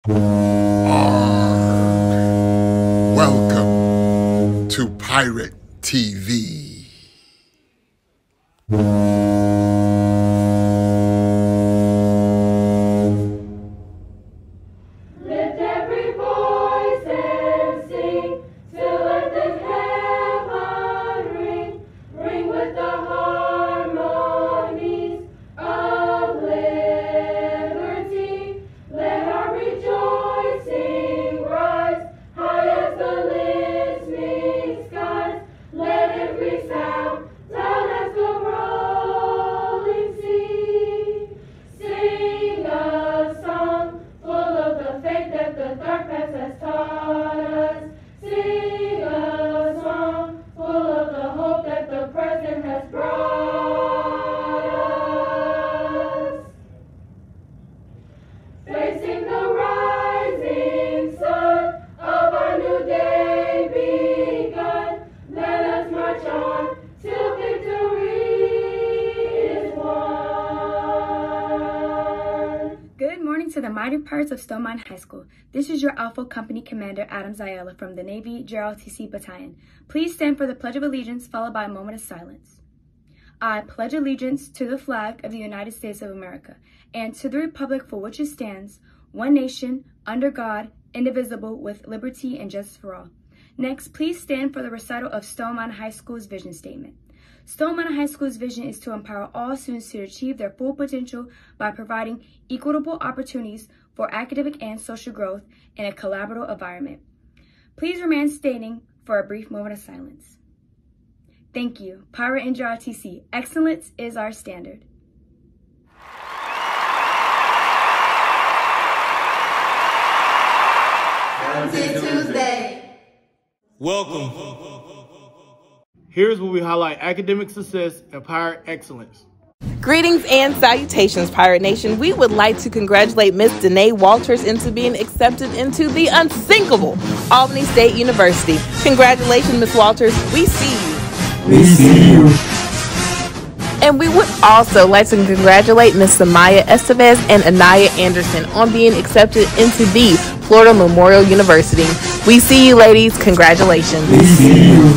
Welcome to Pirate TV. Lift every voice and sing till earth and heaven ring. Ring with the harmonies of liberty. Let our rejoicing rise high as the listening skies. Let every sound loud as the rolling sea. Sing a song full of the faith that the dark past has taught us. Sing a song full of the hope that the present has brought us. Facing the rising sun of our new day begun, let us march on till victory is won. Good morning to the mighty pirates of Stone Mountain High School. This is your Alpha Company Commander Adam Zayala from the Navy JROTC Battalion. Please stand for the Pledge of Allegiance, followed by a moment of silence. I pledge allegiance to the flag of the United States of America and to the republic for which it stands, one nation, under God, indivisible, with liberty and justice for all. Next, please stand for the recital of Stone Mountain High School's vision statement. Stone Mountain High School's vision is to empower all students to achieve their full potential by providing equitable opportunities for academic and social growth in a collaborative environment. Please remain standing for a brief moment of silence. Thank you. Pirate and JROTC, excellence is our standard. Tuesday. Welcome. Here's where we highlight academic success and pirate excellence. Greetings and salutations, Pirate Nation. We would like to congratulate Miss Danae Walters into being accepted into the unsinkable Albany State University. Congratulations, Miss Walters. We see you. We see you. And we would also like to congratulate Miss Samaya Estevez and Anaya Anderson on being accepted into the Florida Memorial University. We see you, ladies. Congratulations. We see you.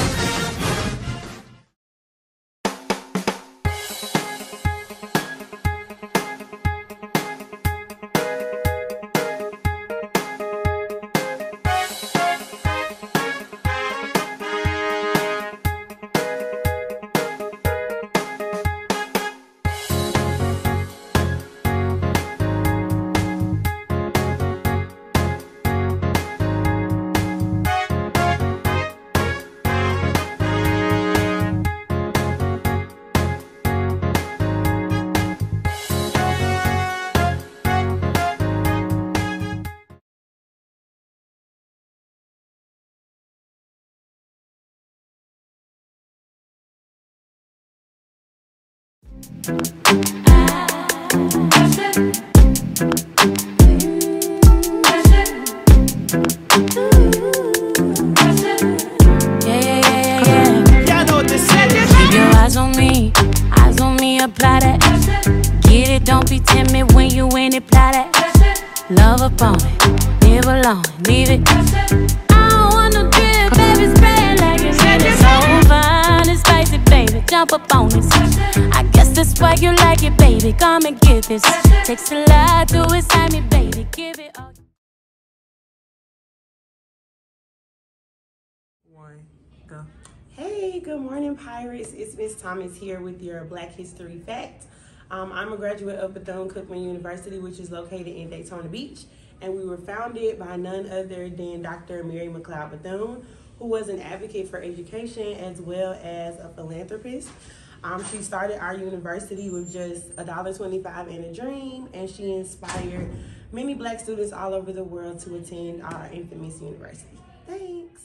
Apply that. Get it, don't be timid when you in it, apply that. Love upon it, live alone, leave it. I don't want no drip, baby, spray it like it's so fine and spicy, baby, jump up on this. I guess that's why you like it, baby, come and get this. Takes a lot to excite me, baby, give it all. Go. Hey, good morning, Pirates. It's Miss Thomas here with your Black History Fact. I'm a graduate of Bethune-Cookman University, which is located in Daytona Beach, and we were founded by none other than Dr. Mary McLeod Bethune, who was an advocate for education as well as a philanthropist. She started our university with just $1.25 and a dream, and she inspired many Black students all over the world to attend our infamous university. Thanks.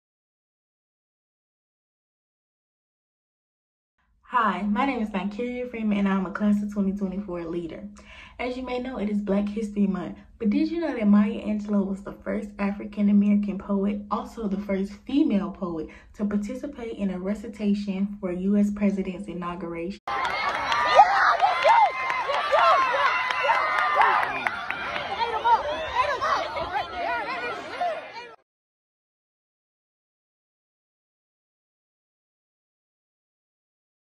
Hi, my name is Vankeria Freeman and I'm a class of 2024 leader. As you may know, it is Black History Month, but did you know that Maya Angelou was the first African-American poet, also the first female poet, to participate in a recitation for a U.S. President's inauguration?